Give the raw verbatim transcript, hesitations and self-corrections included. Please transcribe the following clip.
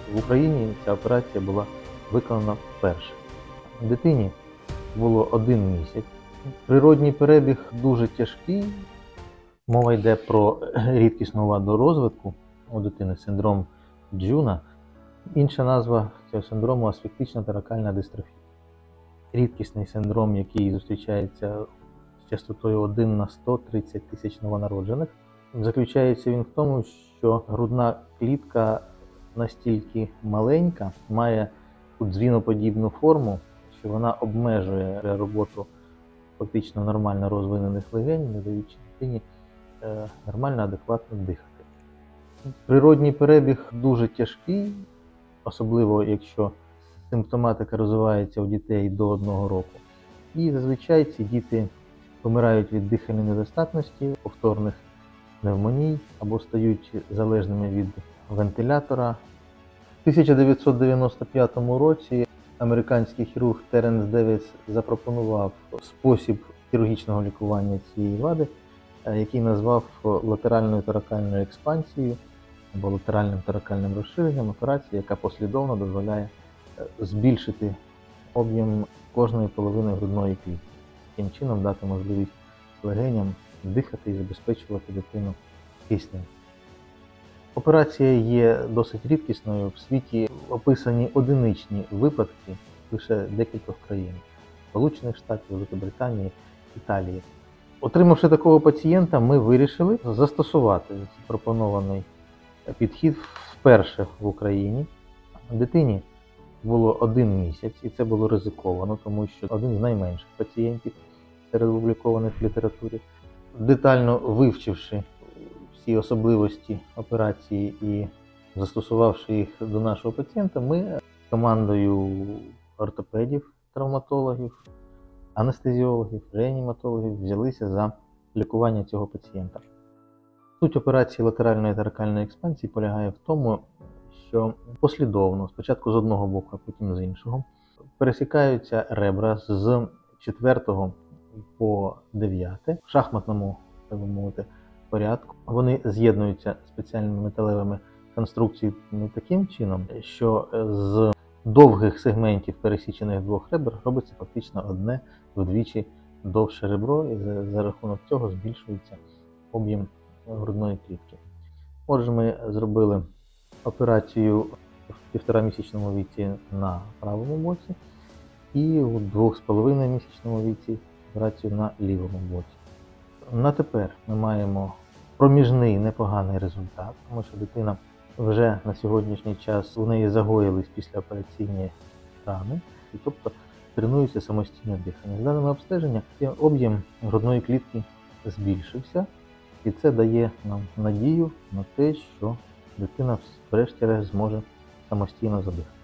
В Україні ця операція була виконана вперше. Дитині було один місяць. Природній перебіг дуже тяжкий. Мова йде про рідкісну ваду розвитку у дитини, синдром Дюна. Інша назва цього синдрому – асфіктична таракальна дистрофія. Рідкісний синдром, який зустрічається з частотою один на сто тридцять тисяч новонароджених. Заключається він в тому, що грудна клітка настільки маленька, має дзвіноподібну форму, що вона обмежує роботу фактично нормально розвинених легенів, не даючи дитині е, нормально, адекватно дихати. Природній перебіг дуже тяжкий, особливо якщо симптоматика розвивається у дітей до одного року. І зазвичай ці діти помирають від дихальної недостатності, повторних пневмоній або стають залежними від вентилятора. В тисяча дев'ятсот дев'яносто п'ятому році американський хірург Теренс Девіс запропонував спосіб хірургічного лікування цієї вади, який назвав латеральною торакальною експансією або латеральним торакальним розширенням, операції, яка послідовно дозволяє збільшити об'єм кожної половини грудної клітки, таким чином дати можливість легеням дихати і забезпечувати дитину киснем. Операція є досить рідкісною. В світі описані одиничні випадки лише декількох країн – Сполучених Штатів, Великобританії, Італії. Отримавши такого пацієнта, ми вирішили застосувати пропонований підхід вперше в Україні. Дитині було один місяць, і це було ризиковано, тому що один з найменших пацієнтів серед опублікованих в літературі. Детально вивчивши всі особливості операції і застосувавши їх до нашого пацієнта, ми командою ортопедів, травматологів, анестезіологів, реаніматологів взялися за лікування цього пацієнта. Суть операції латеральної торакальної експансії полягає в тому, що послідовно, спочатку з одного боку, а потім з іншого, пересікаються ребра з четвертого по дев'яте в шахматному, так би мовити, порядку. Вони з'єднуються спеціальними металевими конструкціями таким чином, що з довгих сегментів пересічених двох ребер робиться фактично одне вдвічі довше ребро, і за, за рахунок цього збільшується об'єм грудної клітки. Отже, ми зробили операцію в півторамісячному віці на правому боці і у двох з половиною місячному віці операцію на лівому боці. На тепер ми маємо проміжний непоганий результат, тому що дитина вже на сьогоднішній час у неї загоїлись післяопераційні рани, і тобто тренується самостійне дихання. З даними обстеження об'єм грудної клітки збільшився, і це дає нам надію на те, що дитина врешті-решт зможе самостійно задихати.